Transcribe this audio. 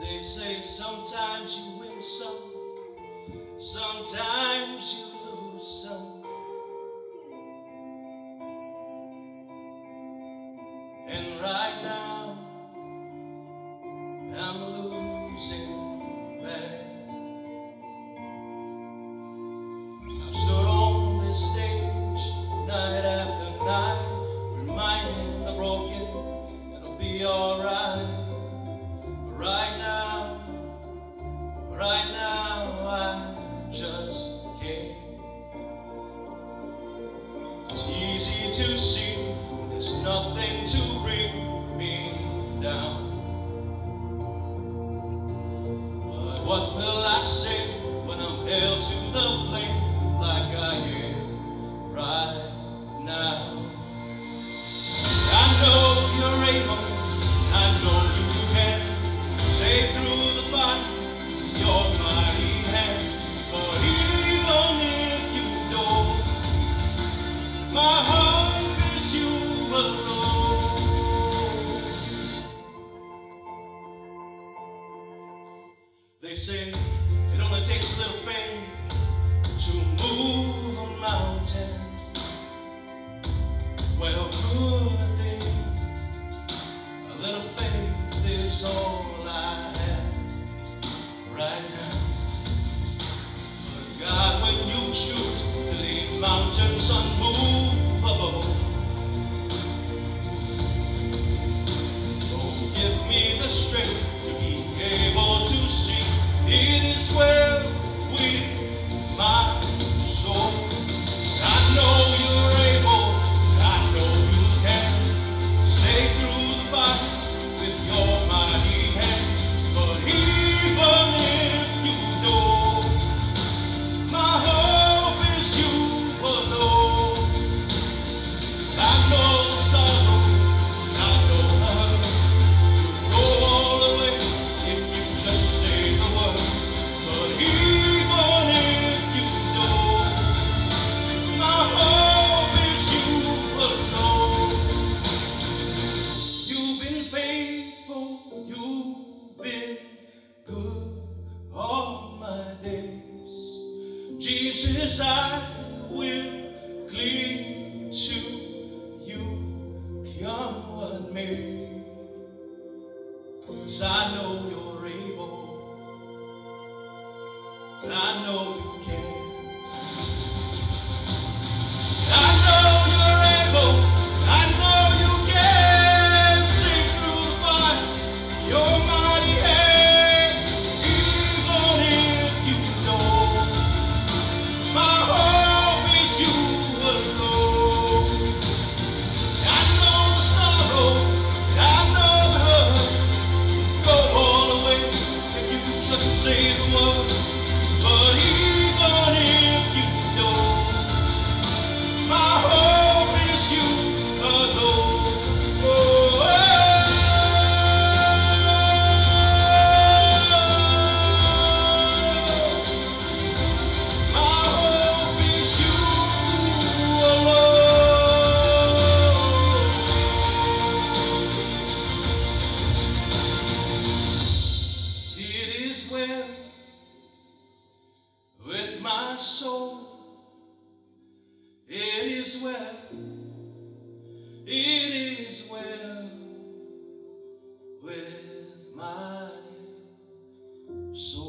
They say sometimes you win some, sometimes you lose some. And right now, I'm losing bad. I've stood on this stage night after night, reminding the broken it'll be alright. Right now, I just can't. It's easy to see there's nothing to bring me down. But what will I say when I'm held to the flame like I am right now? I know you're able, I know you can save through the fire your mighty hand. But even if you don't, my hope is you alone. They say it only takes a little faith to move a mountain. Well, good thing, a little faith is all I have right now. But God, when you choose to leave mountains unmovable, oh, give me the strength to be able to see it is well with my soul. I know you're able, I know you can save through the fire with your mighty hand. But even if you don't, my hope is you alone. I know the sorrow, I know the hurt, you'll go all the way if you just say the word. But even if you don't, my hope is you alone. You've been faithful, you've been good all my days. Jesus, I will cling to you, come what may. 'Cause I know you're able, I know you can. I know you're able, I know you can see through the fire your mighty hand. Even if you don't, my hope is you alone. I know the sorrow, I know the hurt, go all the way if you just say the word. But even if you don't, my hope is you alone. Oh, my hope is you alone. It is well with my soul. It is well, it is well with my soul.